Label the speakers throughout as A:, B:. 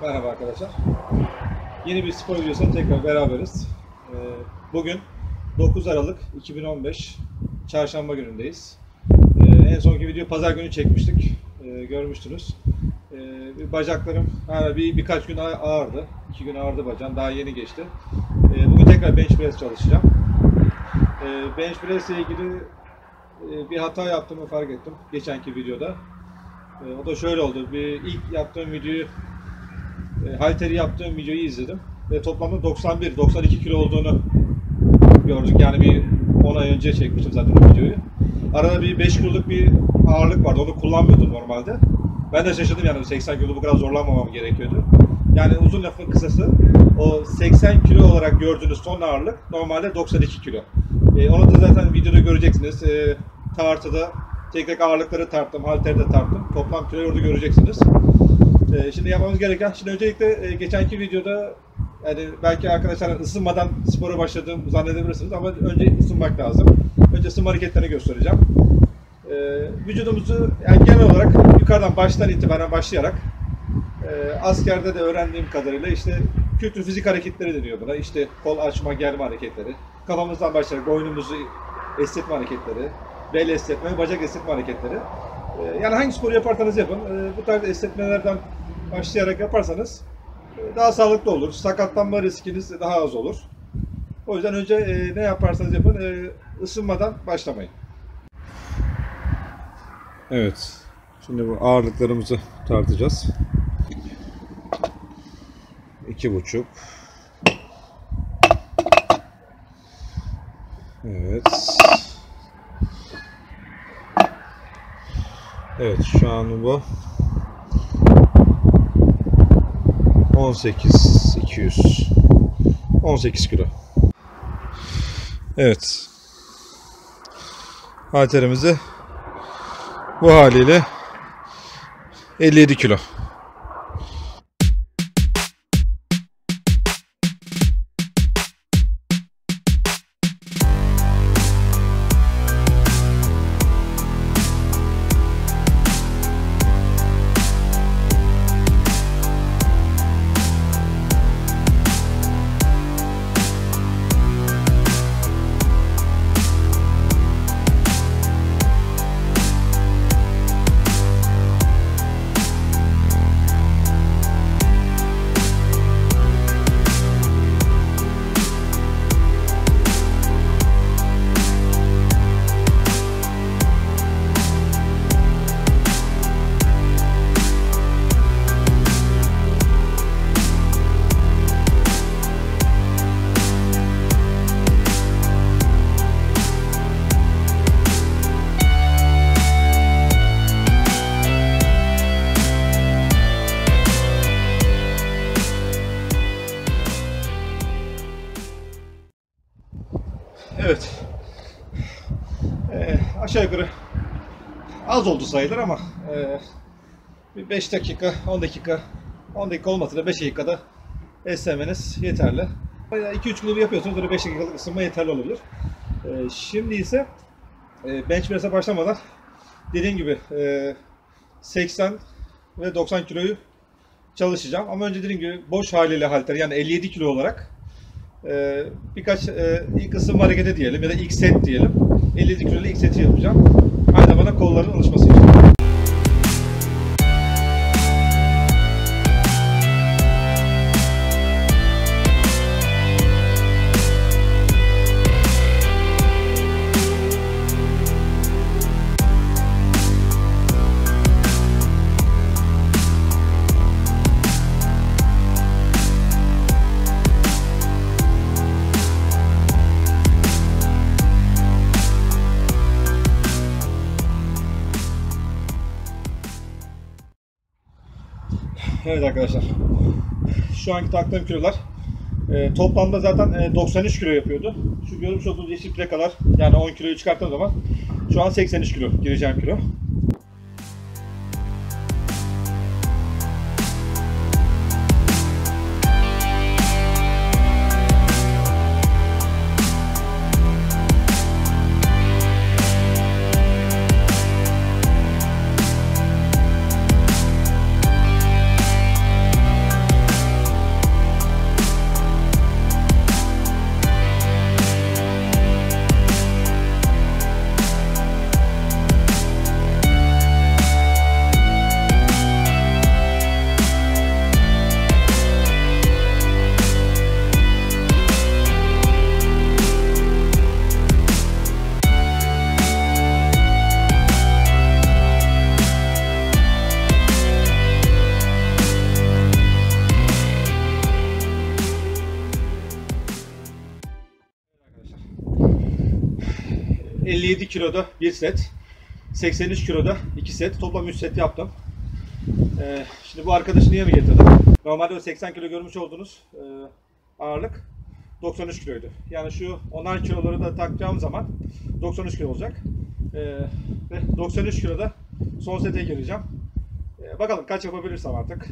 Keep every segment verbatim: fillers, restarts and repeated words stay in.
A: Merhaba arkadaşlar. Yeni bir spor videosunda tekrar beraberiz. Bugün dokuz Aralık iki bin on beş Çarşamba günündeyiz. En sonki video Pazar günü çekmiştik. Görmüştünüz. Bacaklarım bir birkaç gün ağırdı. iki gün ağırdı bacağım. Daha yeni geçti. Bugün tekrar bench press çalışacağım. Bench press ile ilgili bir hata yaptığımı fark ettim geçenki videoda. O da şöyle oldu. Bir ilk yaptığım videoyu halteri yaptığım videoyu izledim ve toplamda doksan bir doksan iki kilo olduğunu gördük. Yani bir on ay önce çekmiştim zaten o videoyu. Arada bir beş kiloluk bir ağırlık vardı. Onu kullanmıyordum normalde. Ben de şaşırdım, yani seksen kilo bu kadar zorlanmamam gerekiyordu. Yani uzun lafın kısası, o seksen kilo olarak gördüğünüz son ağırlık normalde doksan iki kilo. E, onu da zaten videoda göreceksiniz. E, tartıda tek tek ağırlıkları tarttım, halteri de tarttım. Toplam kiloyu orada göreceksiniz. E, şimdi yapmamız gereken, şimdi öncelikle e, geçenki videoda yani belki arkadaşlar ısınmadan spora başladığımı zannedebilirsiniz ama önce ısınmak lazım. Önce ısınma hareketlerini göstereceğim. E, vücudumuzu yani genel olarak yukarıdan baştan itibaren başlayarak e, askerde de öğrendiğim kadarıyla işte kültür fizik hareketleri deniyor buna. İşte kol açma, germe hareketleri. Kafamızdan başlayarak boynumuzu esnetme hareketleri, bel esnetme, bacak esnetme hareketleri. E, yani hangi sporu yaparsanız yapın, e, bu tarz esnetmelerden başlayarak yaparsanız e, daha sağlıklı olur. Sakatlanma riskiniz daha az olur. O yüzden önce e, ne yaparsanız yapın, e, ısınmadan başlamayın. Evet, şimdi bu ağırlıklarımızı tartacağız. İki buçuk. Evet. Evet, şu an bu on sekiz iki yüz. on sekiz kilo. Evet. Halterimizi bu haliyle elli yedi kilo. Evet, ee, aşağı yukarı az oldu sayılır ama e, bir beş dakika, on dakika, on dakika olmasa da beş dakikada esnemeniz yeterli. iki üç kilo yapıyorsunuz, öyle beş dakikalık ısınma yeterli olabilir. E, şimdi ise e, bench press'e başlamadan dediğim gibi e, seksen ve doksan kiloyu çalışacağım. Ama önce dediğim gibi boş haliyle halter, yani elli yedi kilo olarak Ee, birkaç e, ilk ısınma hareketi diyelim ya da ilk set diyelim. elli yedi kilo ile ilk seti yapacağım. Aynı zamanda kolların alışması için. Evet arkadaşlar, şu anki taktığım kilolar e, toplamda zaten e, doksan üç kilo yapıyordu. Şu görmüş olduğunuz yeşil plakalar, yani on kiloyu çıkarttığım zaman şu an seksen üç kilo gireceğim kilo. elli yedi kiloda bir set, seksen üç kiloda iki set, toplam üç set yaptım. Ee, şimdi bu arkadaşı niye mi getirdim? Normalde o seksen kilo görmüş olduğunuz e, ağırlık doksan üç kiloydu. Yani şu onar kiloları da takacağım zaman doksan üç kilo olacak. Ee, ve doksan üç kiloda son sete gireceğim. Ee, bakalım kaç yapabilirsem artık.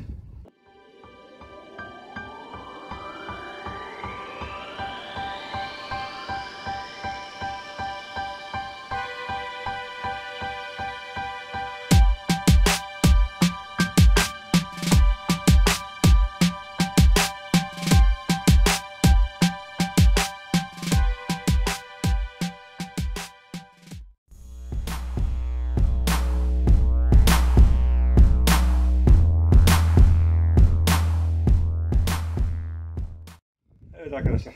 A: Evet arkadaşlar.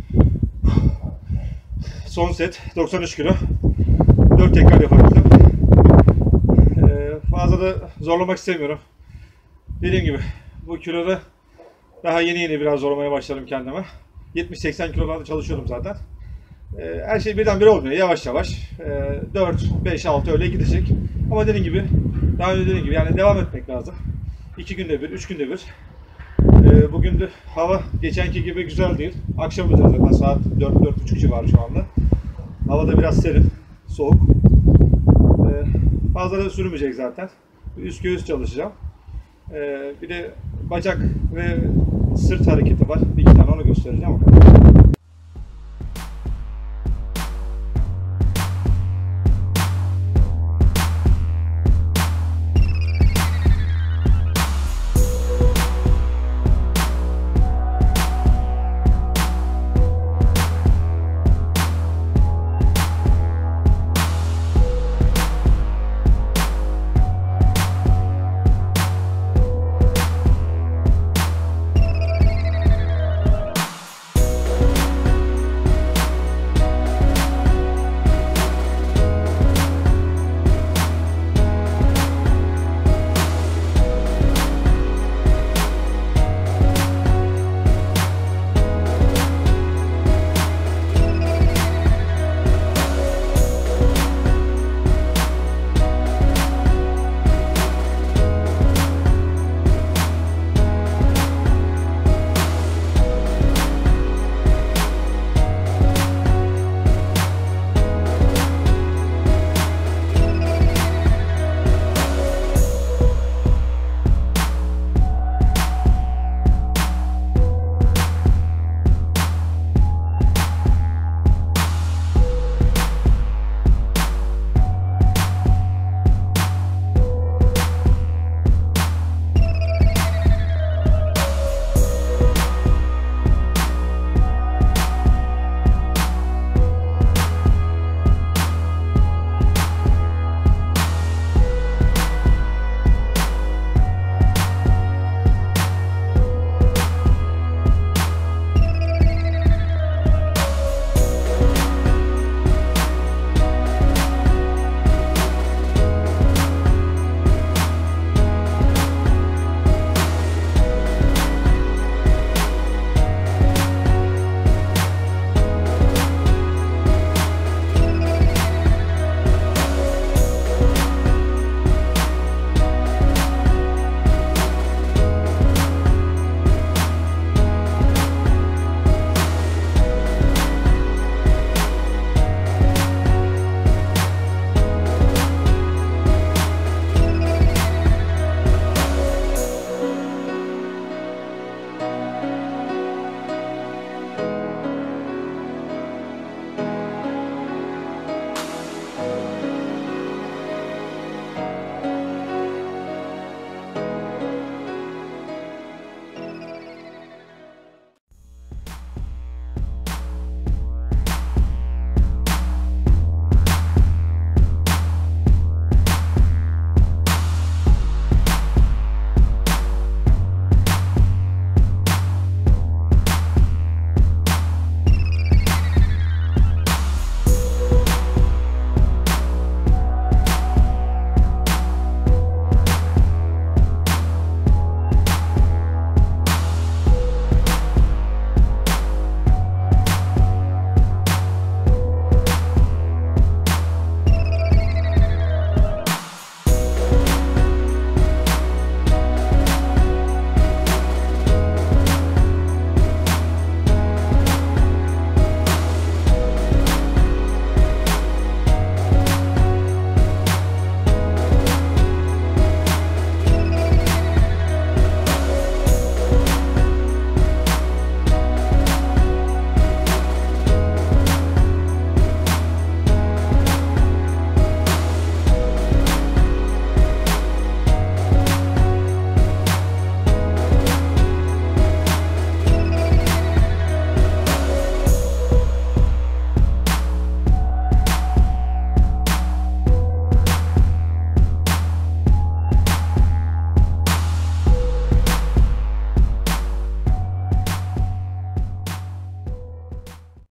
A: Son set doksan üç kilo. dört tekrar yapabildim. Ee, fazla da zorlamak istemiyorum. Dediğim gibi bu kiloda daha yeni yeni biraz zorlamaya başladım kendime. yetmiş seksen kilolarda çalışıyordum zaten. Ee, her şey birdenbire olmuyor. Yavaş yavaş. Ee, dört, beş, altı öyle gidecek. Ama dediğim gibi, daha önce dediğim gibi yani devam etmek lazım. iki günde bir, üç günde bir. Ee, bugün de hava geçenki gibi güzel değil. Akşam üzeri zaten saat dört dört buçuk civarı şu anda. Hava da biraz serin, soğuk. Ee, fazla da sürmeyecek zaten. Üst göğüs çalışacağım. Ee, bir de bacak ve sırt hareketi var. Bir iki tane onu göstereceğim.